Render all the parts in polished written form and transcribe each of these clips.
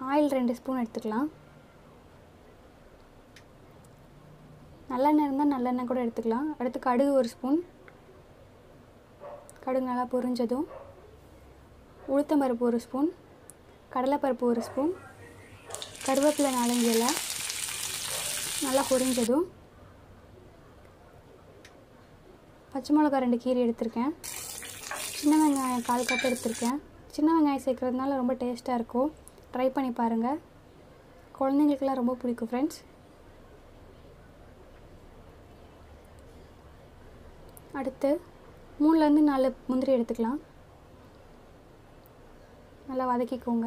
Oil 2 spoon எடுத்துக்கலாம். நல்லெண்ணெய் இருந்தால் நல்லெண்ணெய் கூட எடுத்துக்கலாம். அடுத்து கடுகு 1 ஸ்பூன். கடுகு நல்லா பொரிஞ்சதும் உளுத்தம்பருப்பு 1 ஸ்பூன், கடலைப்பருப்பு 1 ஸ்பூன், கருவேப்பிலை 4 இலை நல்லா பொரிஞ்சதும் பச்சை மிளகாய் 2 கீரை எடுத்திருக்கேன். சின்ன வெங்காயம் 1/4 கப் எடுத்திருக்கேன். சின்ன வெங்காயம் சேர்க்குறதுனால ரொம்ப டேஸ்ட்டாக இருக்கும். ட்ரை பண்ணி பாருங்கள். குழந்தைங்களுக்கெல்லாம் ரொம்ப பிடிக்கும் ஃப்ரெண்ட்ஸ். அடுத்து 3லேருந்து 4 முந்திரி எடுத்துக்கலாம். நல்லா வதக்கிக்கோங்க.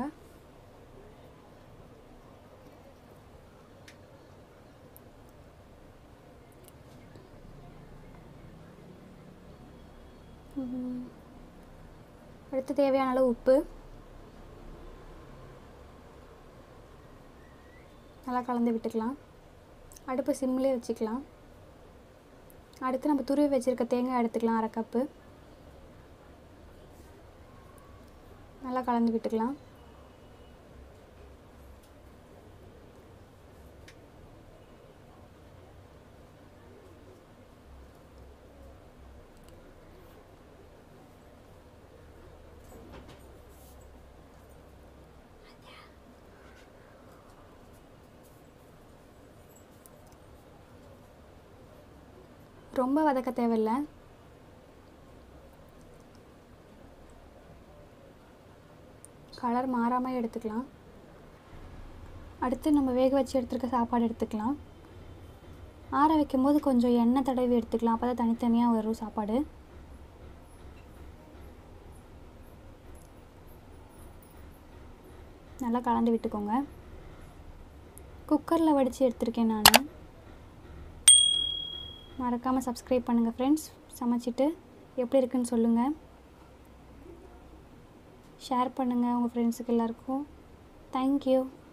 அடுத்து தேவையான அளவு உப்பு நல்லா கலந்து விட்டுக்கலாம். அடுப்பு சிம்லேயே வச்சுக்கலாம். அடுத்து நம்ம துருவி வச்சுருக்க தேங்காய் எடுத்துக்கலாம் 1/2 கப்பு. நல்லா கலந்து விட்டுக்கலாம். ரொம்ப வதக்க தேவையில்லை. கலர் மாறாமல் எடுத்துக்கலாம். அடுத்து நம்ம வேக வச்சு எடுத்துருக்க சாப்பாடு எடுத்துக்கலாம். ஆற வைக்கும்போது கொஞ்சம் எண்ணெய் தடவி எடுத்துக்கலாம். அப்போ தான் தனித்தனியாக வரும் சாப்பாடு. நல்லா கலந்து விட்டுக்கோங்க. குக்கரில் வடித்து எடுத்துருக்கேன் நான். மறக்காமல் சப்ஸ்கிரைப் பண்ணுங்கள் ஃப்ரெண்ட்ஸ். சமைச்சிட்டு எப்படி இருக்குன்னு சொல்லுங்கள். ஷேர் பண்ணுங்கள் உங்கள் ஃப்ரெண்ட்ஸுக்கு எல்லாருக்கும். தேங்க்யூ.